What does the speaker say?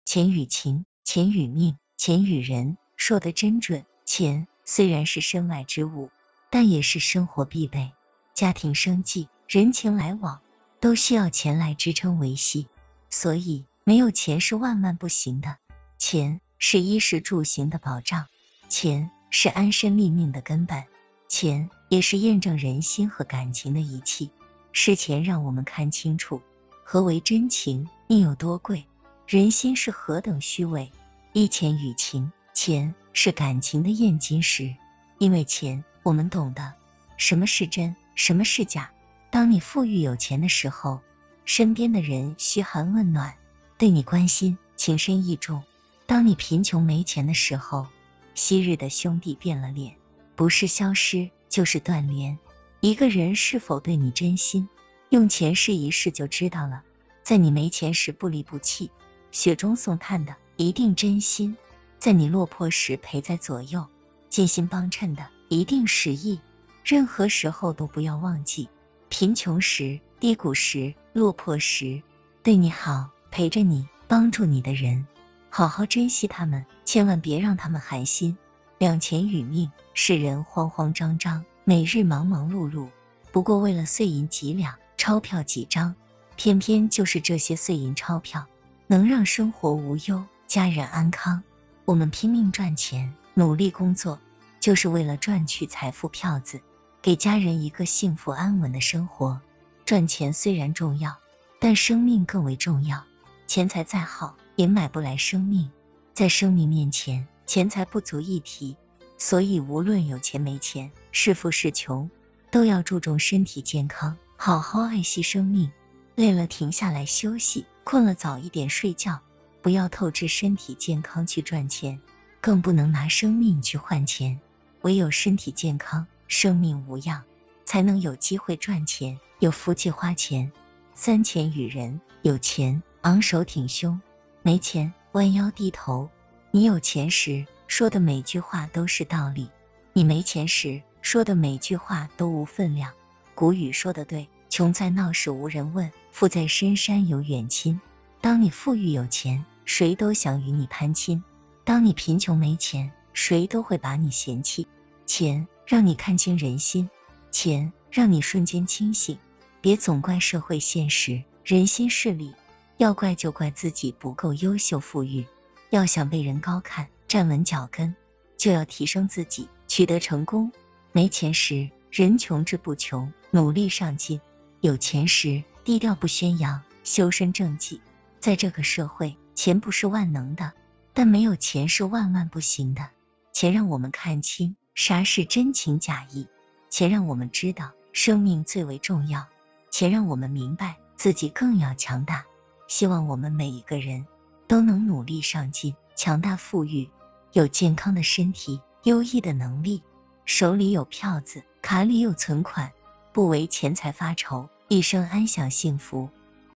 钱与情，钱与命，钱与人，说得真准。钱虽然是身外之物，但也是生活必备，家庭生计、人情来往都需要钱来支撑维系，所以没有钱是万万不行的。钱是衣食住行的保障，钱是安身立命的根本，钱也是验证人心和感情的仪器。是钱让我们看清楚何为真情，命有多贵，人心是何等虚伪。一钱与情，钱是感情的验金石，因为钱我们懂得什么是真，什么是假。当你富裕有钱的时候，身边的人嘘寒问暖，对你关心，情深意重。当你贫穷没钱的时候，昔日的兄弟变了脸，不是消失就是断联。一个人是否对你真心，用钱试一试就知道了。在你没钱时不离不弃，雪中送炭的一定真心；在你落魄时陪在左右，尽心帮衬的一定实意。任何时候都不要忘记，贫穷时、低谷时、落魄时，对你好、陪着你、帮助你的人，好好珍惜他们，千万别让他们寒心。两钱与命，世人慌慌张张，每日忙忙碌碌，不过为了碎银几两，钞票几张。偏偏就是这些碎银钞票，能让生活无忧，家人安康。我们拼命赚钱，努力工作，就是为了赚取财富票子，给家人一个幸福安稳的生活。赚钱虽然重要，但生命更为重要。钱财再好，也买不来生命。在生命面前，钱财不足一提。所以无论有钱没钱，是富是穷，都要注重身体健康，好好爱惜生命。累了停下来休息，困了早一点睡觉。不要透支身体健康去赚钱，更不能拿生命去换钱。唯有身体健康，生命无恙，才能有机会赚钱，有福气花钱。三钱与人，有钱昂首挺胸，没钱弯腰低头。你有钱时说的每句话都是道理，你没钱时说的每句话都无分量。古语说得对，穷在闹市无人问，富在深山有远亲。当你富裕有钱，谁都想与你攀亲；当你贫穷没钱，谁都会把你嫌弃。钱让你看清人心，钱让你瞬间清醒。别总怪社会现实，人心势利，要怪就怪自己不够优秀富裕。要想被人高看，站稳脚跟，就要提升自己，取得成功。没钱时，人穷志不穷，努力上进；有钱时，低调不宣扬，修身正气。在这个社会，钱不是万能的，但没有钱是万万不行的。钱让我们看清啥是真情假意，钱让我们知道生命最为重要，钱让我们明白自己更要强大。希望我们每一个人都能努力上进，强大富裕，有健康的身体，优异的能力，手里有票子，卡里有存款，不为钱财发愁，一生安享幸福。